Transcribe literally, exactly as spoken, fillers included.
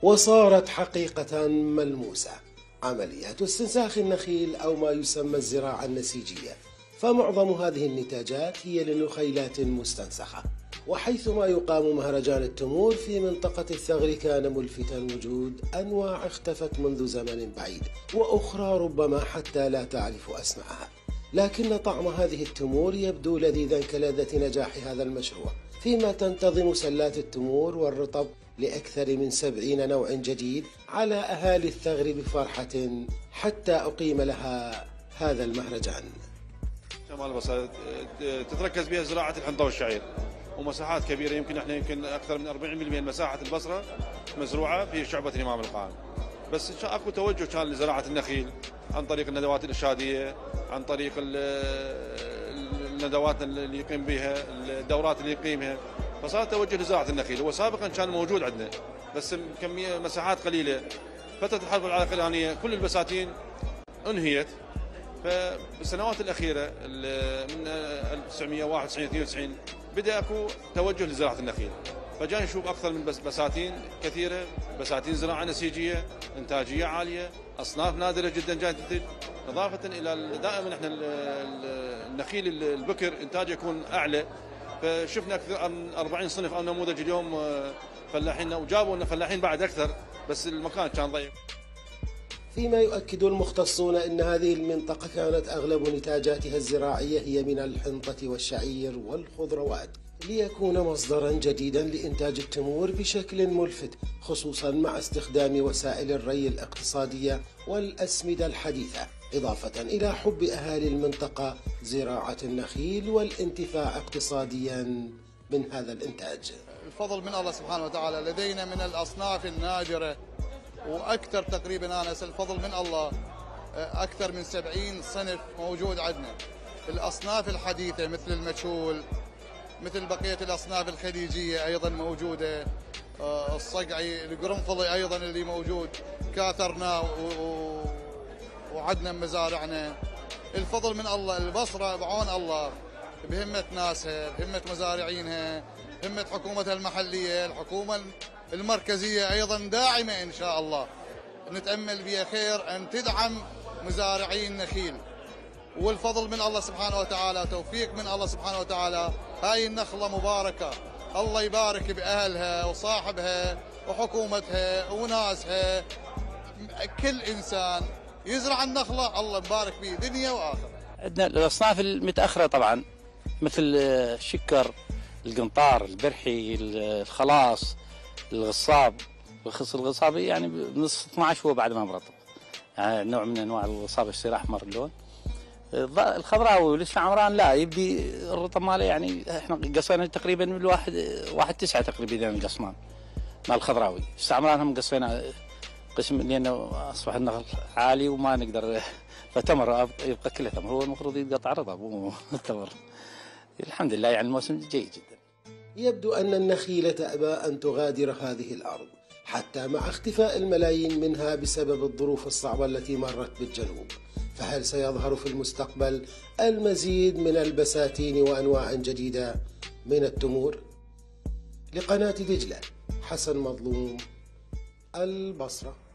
وصارت حقيقة ملموسة عمليات استنساخ النخيل أو ما يسمى الزراعة النسيجية، فمعظم هذه النتاجات هي لنخيلات مستنسخة. وحيثما يقام مهرجان التمور في منطقة الثغر كان ملفتا وجود أنواع اختفت منذ زمن بعيد، وأخرى ربما حتى لا تعرف أسماءها، لكن طعم هذه التمور يبدو لذيذا كلذة نجاح هذا المشروع، فيما تنتظم سلات التمور والرطب لأكثر من سبعين نوع جديد على أهالي الثغر بفرحة حتى أقيم لها هذا المهرجان. شمال البصره تتركز بها زراعه الحنطه والشعير، ومساحات كبيره، يمكن احنا يمكن اكثر من أربعين بالمئة من مساحه البصره مزروعه في شعبه الامام القائم. بس اكو توجه كان لزراعه النخيل عن طريق الندوات الارشاديه، عن طريق الندوات اللي يقيم بها، الدورات اللي يقيمها، فصار توجه لزراعه النخيل. هو سابقا كان موجود عندنا بس كميه مساحات قليله. فتره الحرب العراقيه الايرانيه كل البساتين انهيت، فبالسنوات الاخيره من ألف وتسعمئة وواحد وتسعين اثنين وتسعين بدا اكو توجه لزراعه النخيل، فجاي نشوف اكثر من بساتين كثيره، بساتين زراعه نسيجيه انتاجيه عاليه، اصناف نادره جدا جاي تنتج، اضافه الى دائما احنا النخيل البكر انتاجه يكون اعلى، فشفنا اكثر من أربعين صنف او نموذج اليوم فلاحين، وجابوا لنا فلاحين بعد اكثر، بس المكان كان ضيق. فيما يؤكد المختصون أن هذه المنطقة كانت أغلب نتاجاتها الزراعية هي من الحنطة والشعير والخضروات، ليكون مصدرا جديدا لإنتاج التمور بشكل ملفت، خصوصا مع استخدام وسائل الري الاقتصادية والأسمدة الحديثة، إضافة إلى حب أهالي المنطقة زراعة النخيل والانتفاع اقتصاديا من هذا الإنتاج. الفضل من الله سبحانه وتعالى، لدينا من الأصناف النادرة واكثر تقريبا، انا الفضل من الله، اكثر من سبعين صنف موجود عندنا. الاصناف الحديثه مثل المشهول، مثل بقيه الاصناف الخليجيه ايضا موجوده، الصقعي، القرنفلي ايضا اللي موجود كاثرناه وعدنا مزارعنا. الفضل من الله. البصره بعون الله، بهمه ناسها، بهمه مزارعينها، همة حكومتها المحلية، الحكومة المركزية أيضا داعمة إن شاء الله. نتأمل بها خير أن تدعم مزارعي النخيل، والفضل من الله سبحانه وتعالى، توفيق من الله سبحانه وتعالى. هاي النخلة مباركة، الله يبارك بأهلها وصاحبها وحكومتها وناسها. كل إنسان يزرع النخلة الله يبارك به دنيا وآخرة. عندنا الأصناف المتأخرة طبعا مثل الشكر، القنطار، البرحي، الخلاص، الغصاب. بخص الغصاب يعني بنص اثنعش هو بعد ما مرطب، يعني نوع من انواع الغصاب يصير احمر اللون. الخضراوي والاستعمران لا يبدي الرطب ماله، يعني احنا قصينا تقريبا من الواحد واحد تسعة تقريبا اذا القصمان مال الخضراوي. الاستعمران هم قصينا قسم لانه اصبح النخل عالي وما نقدر، فتمر يبقى كله تمر، هو المفروض يتقطع رطب مو تمر. الحمد لله يعني الموسم جيد جدا. يبدو أن النخيل تأبى أن تغادر هذه الأرض حتى مع اختفاء الملايين منها بسبب الظروف الصعبة التي مرت بالجنوب، فهل سيظهر في المستقبل المزيد من البساتين وأنواع جديدة من التمور؟ لقناة دجلة، حسن مظلوم، البصرة.